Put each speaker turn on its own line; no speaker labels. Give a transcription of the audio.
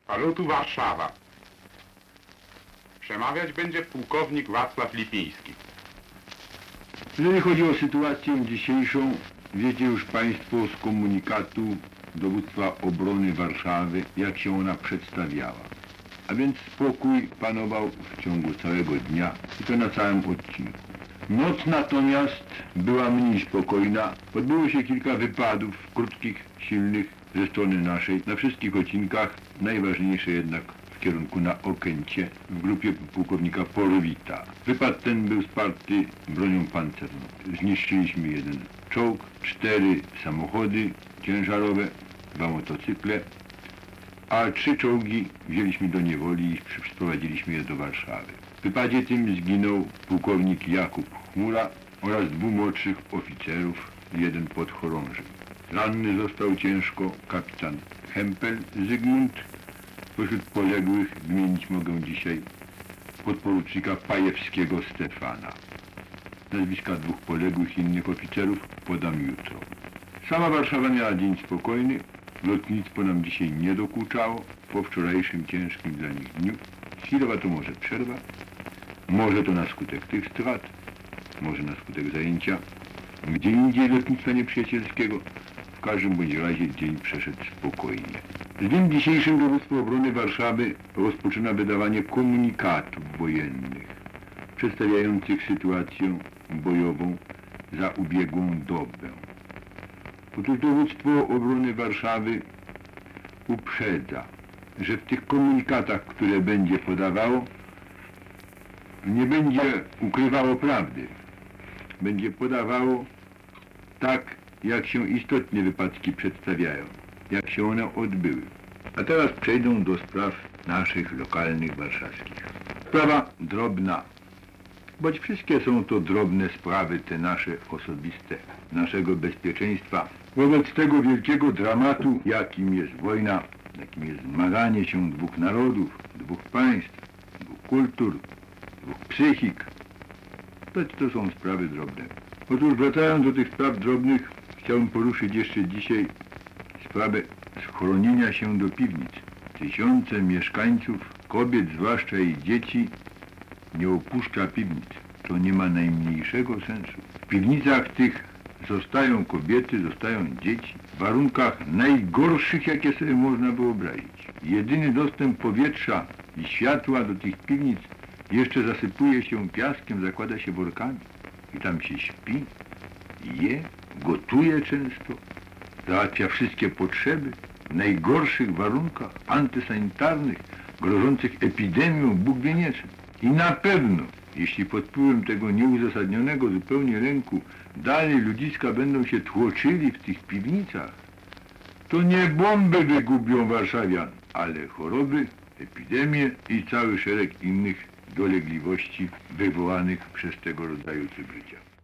Halo, tu Warszawa. Przemawiać będzie pułkownik Wacław Lipiński.
Jeżeli chodzi o sytuację dzisiejszą, wiecie już Państwo z komunikatu Dowództwa Obrony Warszawy, jak się ona przedstawiała. A więc spokój panował w ciągu całego dnia i to na całym odcinku. Noc natomiast była mniej spokojna. Odbyło się kilka wypadów, krótkich, silnych, ze strony naszej. Na wszystkich odcinkach, najważniejsze jednak w kierunku na Okęcie, w grupie pułkownika Porowita. Wypad ten był wsparty bronią pancerną. Zniszczyliśmy jeden czołg, 4 samochody ciężarowe, 2 motocykle, a 3 czołgi wzięliśmy do niewoli i sprowadziliśmy je do Warszawy. W wypadzie tym zginął pułkownik Jakub Chmura oraz 2 młodszych oficerów, 1 podchorąży. Ranny został ciężko kapitan Hempel Zygmunt. Pośród poległych wymienić mogę dzisiaj podporucznika Pajewskiego Stefana. Nazwiska 2 poległych innych oficerów podam jutro. Sama Warszawa miała dzień spokojny. Lotnictwo nam dzisiaj nie dokuczało po wczorajszym ciężkim dla nich dniu. Chwilowa to może przerwa, może to na skutek tych strat, może na skutek zajęcia gdzie indziej lotnictwa nieprzyjacielskiego. W każdym bądź razie dzień przeszedł spokojnie. Z dniem dzisiejszym Dowództwo Obrony Warszawy rozpoczyna wydawanie komunikatów wojennych przedstawiających sytuację bojową za ubiegłą dobę. Otóż Dowództwo Obrony Warszawy uprzedza, że w tych komunikatach, które będzie podawało, nie będzie ukrywało prawdy. Będzie podawało tak, jak się istotnie wypadki przedstawiają, jak się one odbyły. A teraz przejdę do spraw naszych lokalnych, warszawskich. Sprawa drobna, choć wszystkie są to drobne sprawy, te nasze osobiste, naszego bezpieczeństwa. Wobec tego wielkiego dramatu, jakim jest wojna, jakim jest zmaganie się 2 narodów, 2 państw, 2 kultur, 2 psychik, to są sprawy drobne. Otóż wracając do tych spraw drobnych, chciałbym poruszyć jeszcze dzisiaj sprawę schronienia się do piwnic. Tysiące mieszkańców, kobiet zwłaszcza i dzieci, nie opuszcza piwnic. To nie ma najmniejszego sensu. W piwnicach tych zostają kobiety, zostają dzieci w warunkach najgorszych, jakie sobie można wyobrazić. Jedyny dostęp powietrza i światła do tych piwnic jeszcze zasypuje się piaskiem, zakłada się workami i tam się śpi, je, gotuje często, załatwia wszystkie potrzeby w najgorszych warunkach antysanitarnych, grożących epidemią, Bóg wie nie czym. I na pewno, jeśli pod wpływem tego nieuzasadnionego zupełnie lęku dalej ludziska będą się tłoczyli w tych piwnicach, to nie bomby wygubią warszawian, ale choroby, epidemie i cały szereg innych dolegliwości wywołanych przez tego rodzaju tryb życia.